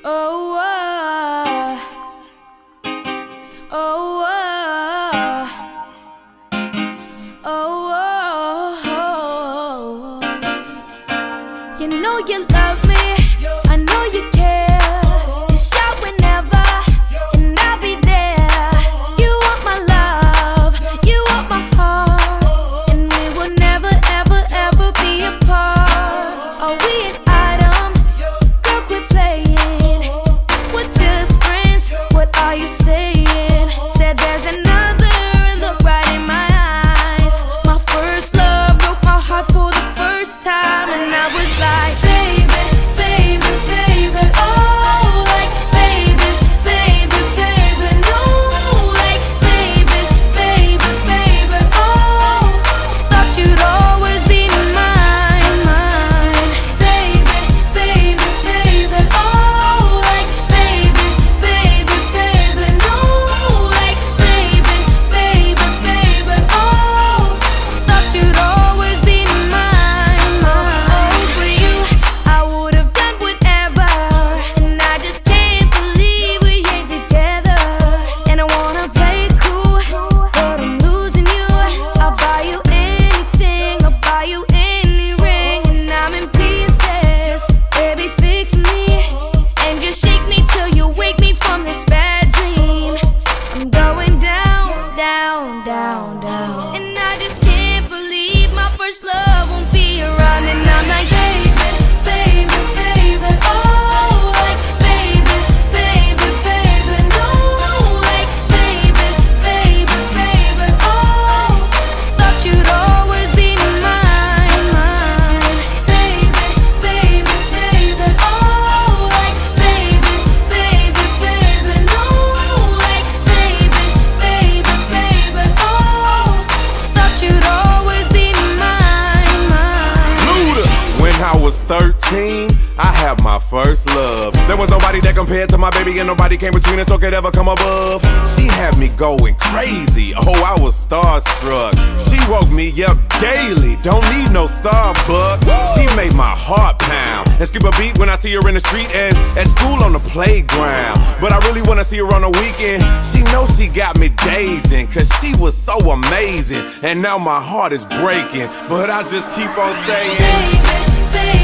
Oh, oh, oh, oh. You know you love me, I know you care. Just shout whenever, and I'll be there. You want my love, you want my heart, and we will never, ever, ever be apart. Are we an item? Girl, quit playing. We're just friends, what are you saying? Said there's another, and look right in my eyes. My first love broke my heart for the first time, and I was like, baby, baby, baby, oh, like, baby, baby, baby, no, like, baby, baby, baby, oh, thought you'd always be mine, mine, baby, baby, baby, oh, like, baby, baby, baby, no, like, baby, baby, baby, oh, thought you'd always be mine, mine. Oh, for you, I would have done whatever, and I just can't believe we ain't together. And I wanna play it cool, but I'm losing you. I'll buy you anything, I'll buy you any ring, and I'm in pieces. Baby, fix me, and just shake me till you wake me from this bad dream. I'm going down, down, down, down, and I just can't believe my first love won't be around. And I'm like, baby, baby, baby, oh, like, baby, baby, baby, no, like, baby, baby, baby, oh, thought you'd always be mine, mine, baby, baby, baby, oh, like, baby, baby, baby, no, like, baby, baby, baby, oh, thought you'd always be mine, mine. Luda. When I was 13, I had my first love. There was nobody that compared to my baby, and nobody came between us or could ever come above. She had me going crazy, oh, I was starstruck. She woke me up daily, don't need no Starbucks. She made my heart pound and skip a beat when I see her in the street and at school on the playground. But I really wanna see her on the weekend. She knows she got me dazing, cause she was so amazing. And now my heart is breaking, but I just keep on saying, Baby, baby.